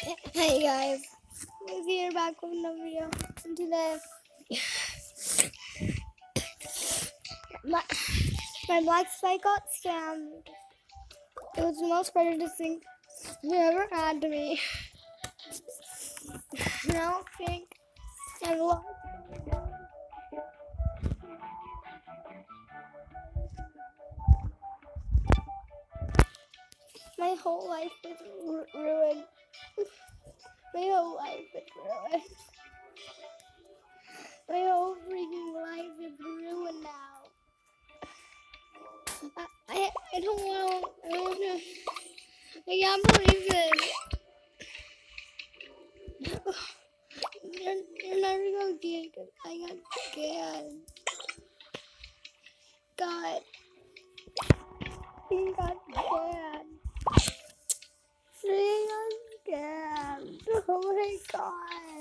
Hey guys, we are back with another video. And today, my black spike got scammed. It was the most prejudice thing you ever had to me. Now I think I love my whole life is ruined. My whole life is ruined. My whole freaking life is ruined now. I don't want to. I can't believe it. You're never gonna get it. I got scared. God. He got scared. He got scared. Oh my God.